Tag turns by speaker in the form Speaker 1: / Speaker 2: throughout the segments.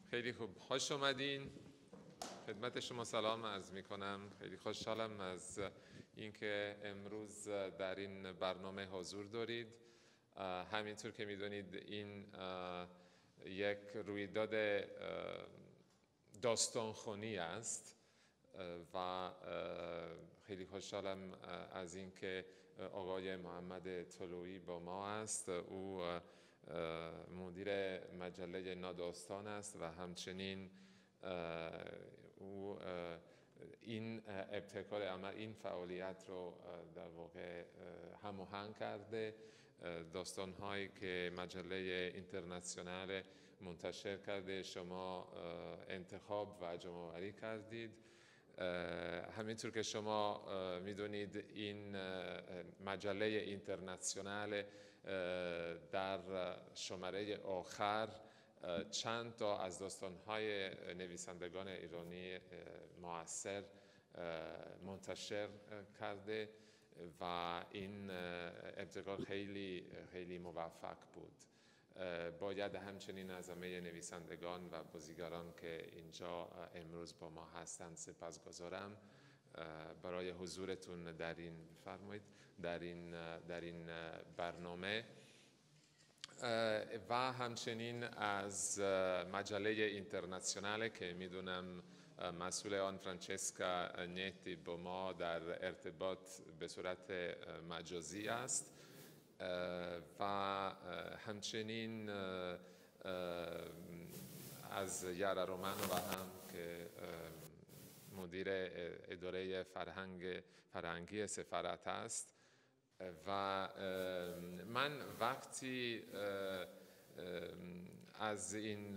Speaker 1: خیلی خوب، خوش اومدین. خدمت شما سلام عرض می کنم. خیلی خوشحالم از اینکه امروز در این برنامه حضور دارید. همینطور که میدونید این یک رویداد داستانخوانی است و خیلی خوشحالم از اینکه آقای محمد طلویی با ما است. او مدیر مجله ناداستان است و همچنین او این ابتکار عمل، این فعالیت رو در واقع هماهنگ کرده. داستان‌هایی که مجله اینترنشنال منتشر کرده شما انتخاب و جمع‌آوری کردید. همینطور که شما میدونید این مجله اینترنشنال در شماره آخر چند تا از داستان‌های نویسندگان ایرانی مؤثر منتشر کرده و این ابتکار خیلی موفق بود. باید همچنین از همه نویسندگان و بازیگران که اینجا امروز با ما هستند سپاسگزارم برای حضورتون در این برنامه و همچنین از مجله اینترنشنال که میدونم مسئول آن فرانچسکا نیتی با ما در ارتباط به صورت مجازی است و همچنین از یارا رومانو و هم که مدیر اداره فرهنگی سفارت است. و من وقتی از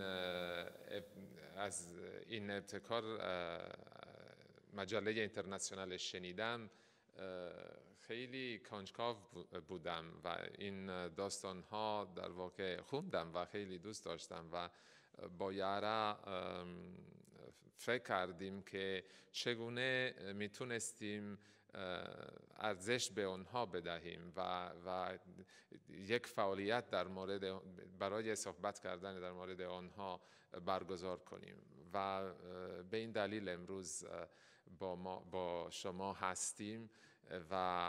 Speaker 1: این ابتکار مجله اینترنشنال شنیدم خیلی کنجکاو بودم و این داستان‌ها در واقع خوندم و خیلی دوست داشتم و با یارا فکر کردیم که چگونه میتونستیم ارزش به آنها بدهیم و یک فعالیت برای صحبت کردن در مورد آنها برگزار کنیم و به این دلیل امروز با شما هستیم و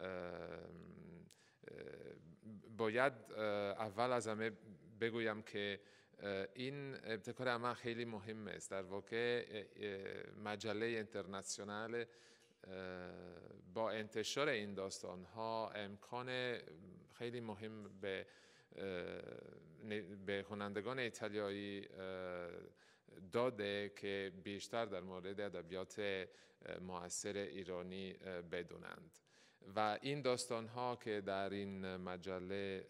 Speaker 1: باید اول از همه بگویم که این ابتکار عمل خیلی مهم است. در واقع مجله اینترنشنال با انتشار این داستان‌ها امکان خیلی مهم به خوانندگان ایتالیایی داده که بیشتر در مورد ادبیات معاصر ایرانی بدونند و این داستان‌ها که در این مجله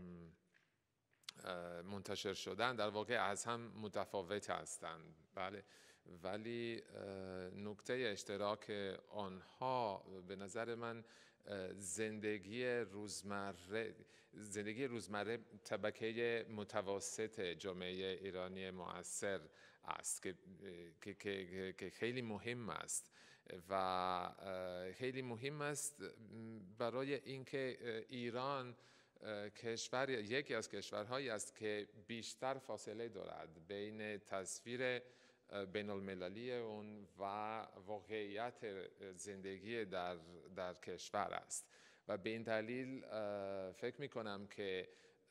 Speaker 1: منتشر شدن در واقع از هم متفاوت هستند، بله، ولی نکته اشتراک آنها به نظر من زندگی روزمره طبقه متوسط جامعه ایرانی معاصر است که خیلی مهم است و خیلی مهم است برای اینکه ایران یکی از کشورهایی است که بیشتر فاصله دارد بین تصویر بین المللی اون و واقعیت زندگی در کشور است و به این دلیل فکر می کنم که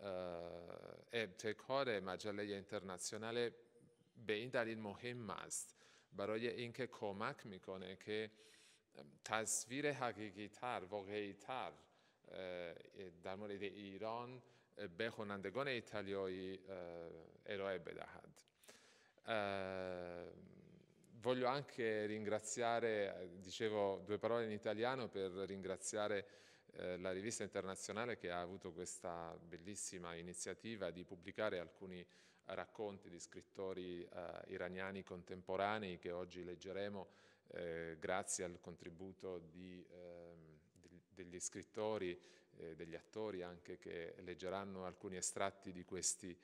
Speaker 1: ابتکار مجله اینترنشنال به این دلیل مهم است برای اینکه کمک میکنه که تصویر حقیقی تر، واقعی تر در mord ایران به خوانندگان ایتالیایی ارائه بدهد. Voglio anche ringraziare, dicevo due parole in italiano per ringraziare la rivista internazionale che ha avuto questa bellissima iniziativa di pubblicare alcuni racconti di scrittori iraniani contemporanei che oggi leggeremo grazie al contributo degli scrittori, degli attori anche che leggeranno alcuni estratti di questi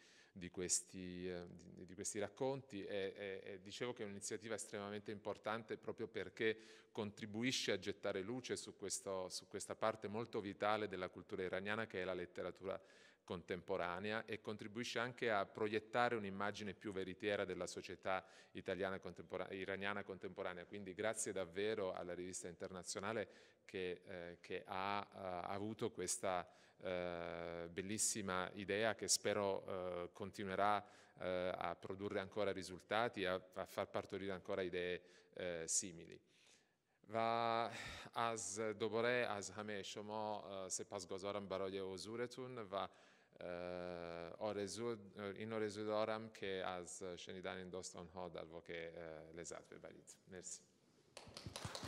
Speaker 1: racconti e dicevo che è un'iniziativa estremamente importante proprio perché contribuisce a gettare luce su questa parte molto vitale della cultura iraniana che è la letteratura contemporanea e contribuisce anche a proiettare un'immagine più veritiera della società iraniana contemporanea. Quindi grazie davvero alla Rivista Internazionale che ha avuto questa bellissima idea che spero continuerà a produrre ancora risultati, a far partorire ancora idee simili. و از دوباره از همه شما سپاسگزارم برای حضورتون و این آرزو دارم که از شنیدن این داستان‌ها در واقع لذت ببرید. مرسی.